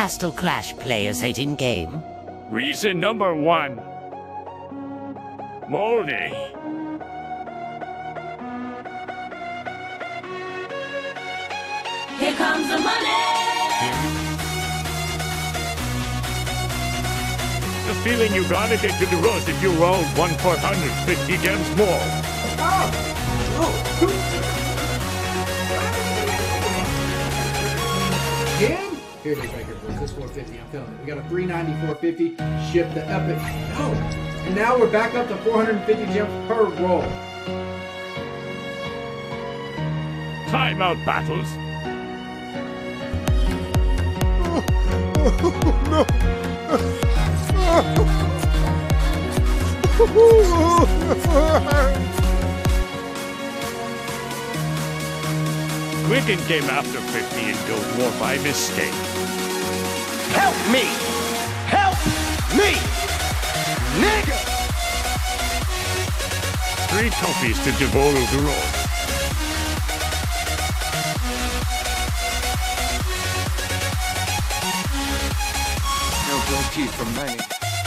Castle Clash players hate in game? Reason number 1. Moldy. Here comes the money! The feeling you gotta get to the road if you roll 1/450 gems more. Again? Here it is right here, boys. This 450. I'm feeling it. We got a 390, 450. Ship the epic. No. And now we're back up to 450 gems per roll. Timeout battles. Quicken came after 50 and Guild War by mistake. Help me! Help me! Nigga! 3 copies to devour the road. No guarantee from many.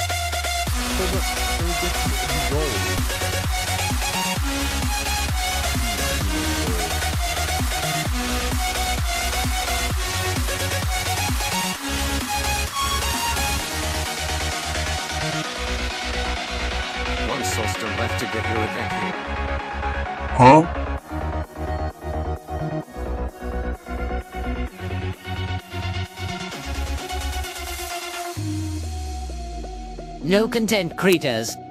One soul still left to get your revenge. Huh? No content, creatures.